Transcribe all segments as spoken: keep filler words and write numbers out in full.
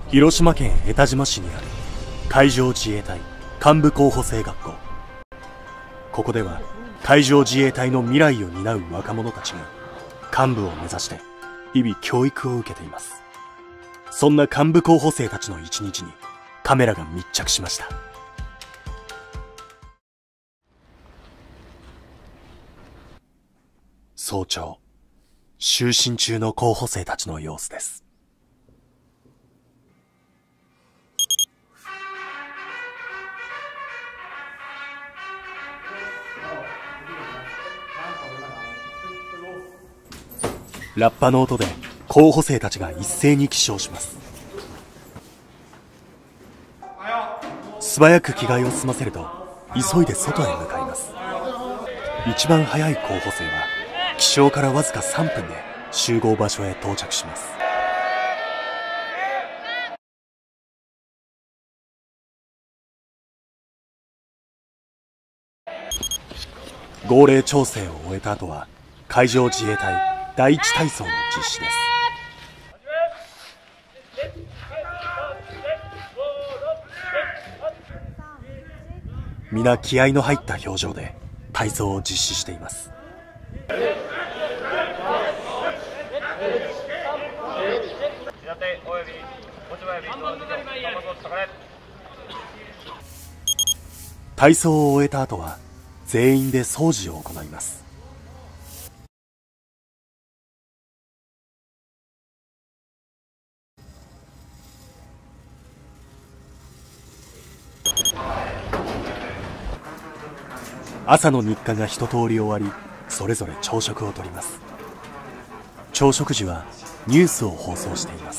広島県江田島市にある海上自衛隊幹部候補生学校。ここでは海上自衛隊の未来を担う若者たちが幹部を目指して日々教育を受けています。そんな幹部候補生たちの一日にカメラが密着しました。早朝、就寝中の候補生たちの様子です。ラッパの音で候補生たちが一斉に起床します。素早く着替えを済ませると急いで外へ向かいます。一番早い候補生は起床からわずかさんぷんで集合場所へ到着します。号令調整を終えた後は海上自衛隊第一体操の実施です。皆気合の入った表情で体操を実施しています。体操を終えた後は全員で掃除を行います。朝の日課が一通り終わり、それぞれ朝食をとります。朝食時はニュースを放送しています。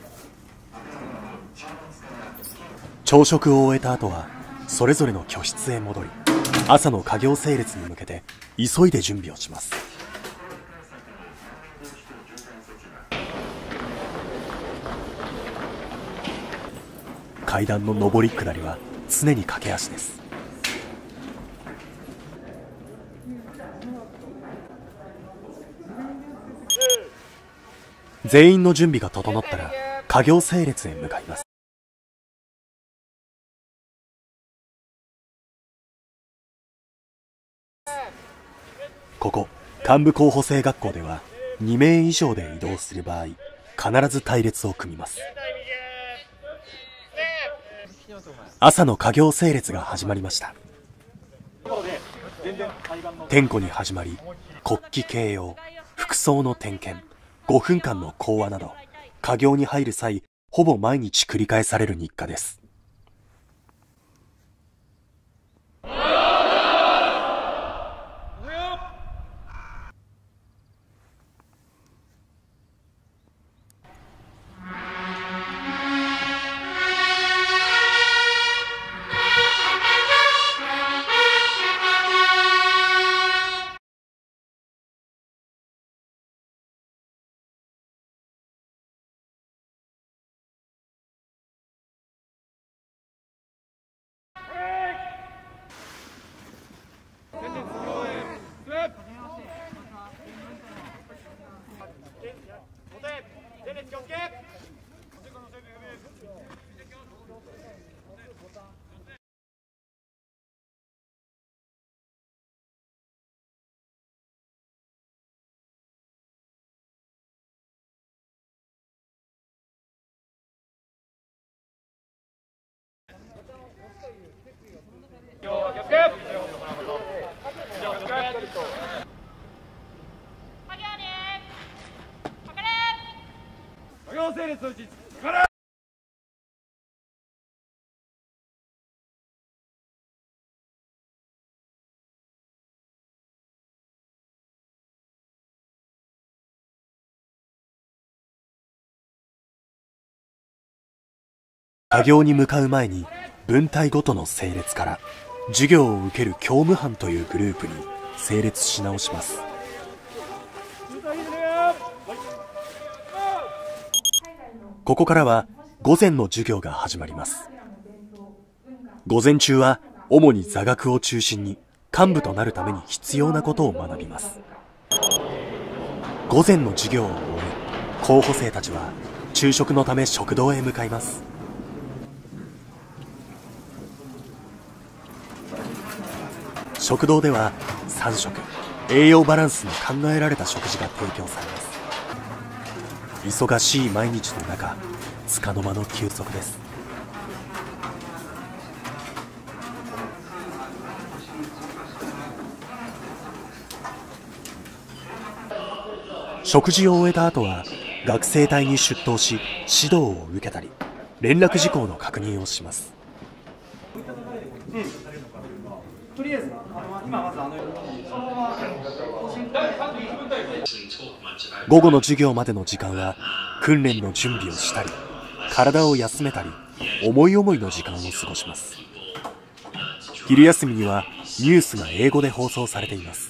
朝食を終えた後はそれぞれの居室へ戻り、朝の課業整列に向けて急いで準備をします。階段の上り下りは常に駆け足です。全員の準備が整ったら課業整列へ向かいます。ここ幹部候補生学校ではにめい以上で移動する場合、必ず隊列を組みます。朝の課業整列が始まりました。点呼に始まり、国旗掲揚、服装の点検、ごふんかんの講話など、課業に入る際ほぼ毎日繰り返される日課です。課業に向かう前に分隊ごとの整列から授業を受ける教務班というグループに整列し直します。ここからは午前の授業が始まります。午前中は主に座学を中心に幹部となるために必要なことを学びます。午前の授業を終え、候補生たちは昼食のため食堂へ向かいます。食堂ではさん食栄養バランスの考えられた食事が提供されます。忙しい毎日の中、束の間の休息です。食事を終えた後は学生隊に出頭し指導を受けたり連絡事項の確認をします。とりあえず今まずあの午後の授業までの時間は訓練の準備をしたり体を休めたり思い思いの時間を過ごします。昼休みにはニュースが英語で放送されています。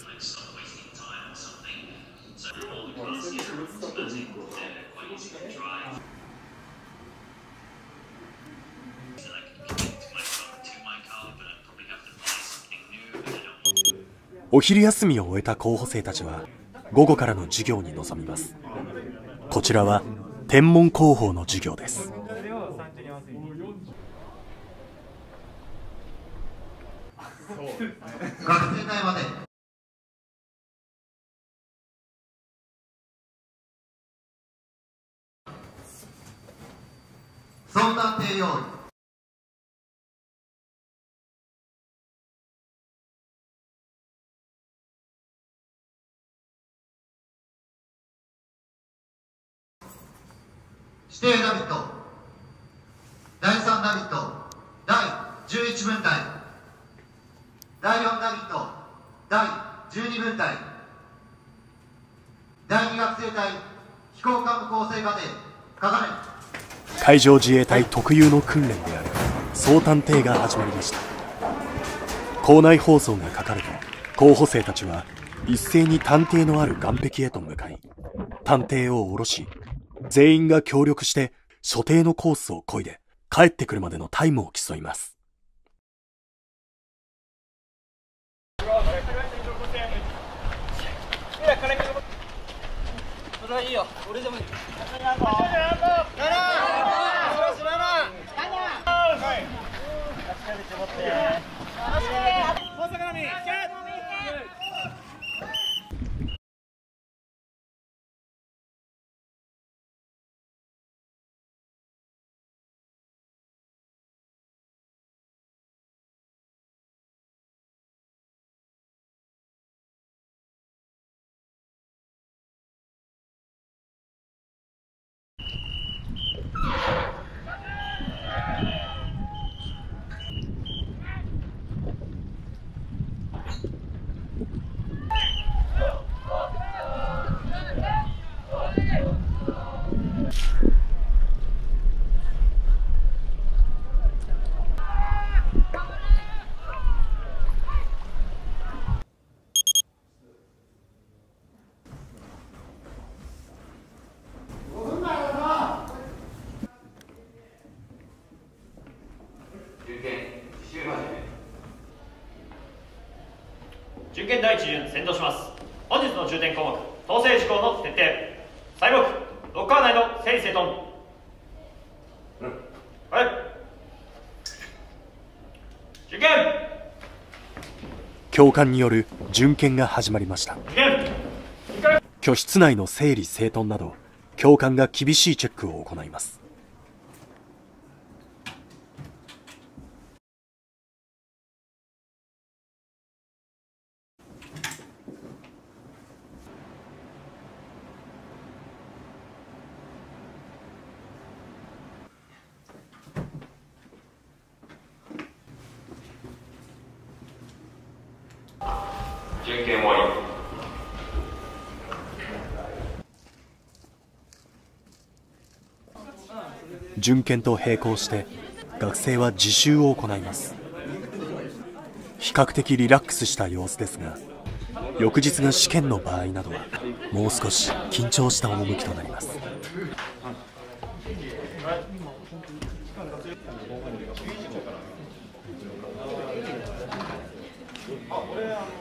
お昼休みを終えた候補生たちは午後からの授業に臨みます。こちらは天文広報の授業です。 学生会まで相談提用意指定ナビットだいさんナビットだいじゅういち分隊だいよんナビットだいじゅうに分隊だいに学生隊飛行幹部構成課程かがめ海上自衛隊特有の訓練である総探偵が始まりました。校内放送がかかると候補生たちは一斉に探偵のある岸壁へと向かい探偵を下ろし全員が協力して所定のコースを漕いで帰ってくるまでのタイムを競います。 それはいいよ、俺でもいい。 準検第一巡先導します。本日の重点項目、統制事項の徹底。再録、ロッカー内の整理整頓。うん、はい。受験。 教官による巡検が始まりました。居室内の整理整頓など教官が厳しいチェックを行います。 巡検終わり。 巡検と並行して学生は自習を行います。比較的リラックスした様子ですが、翌日が試験の場合などはもう少し緊張した趣となります。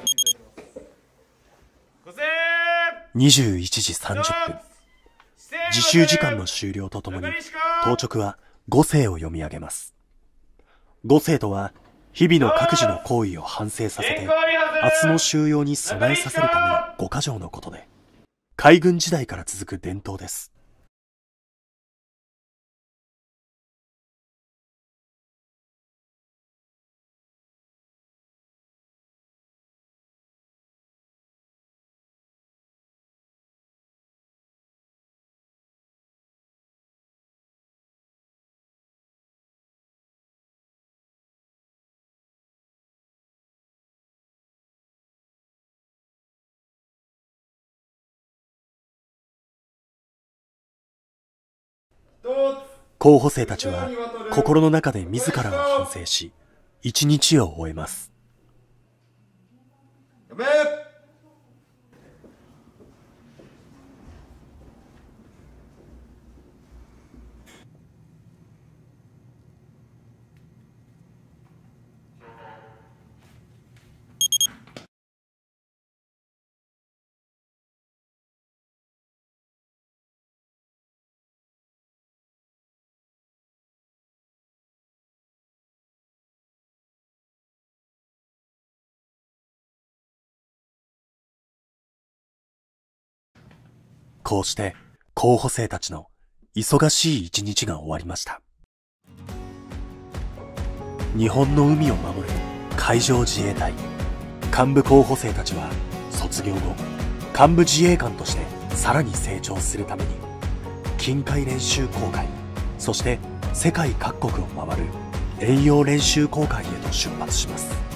にじゅういちじさんじゅっぷん、 自習時間の終了とともに当直は五声を読み上げます。五声とは日々の各自の行為を反省させて明日の収容に備えさせるための五箇条のことで、海軍時代から続く伝統です。候補生たちは心の中で自らを反省し、一日を終えます。こうして候補生たちの忙しい一日が終わりました。日本の海を守る海上自衛隊幹部候補生たちは卒業後幹部自衛官としてさらに成長するために近海練習航海、そして世界各国を回る遠洋練習航海へと出発します。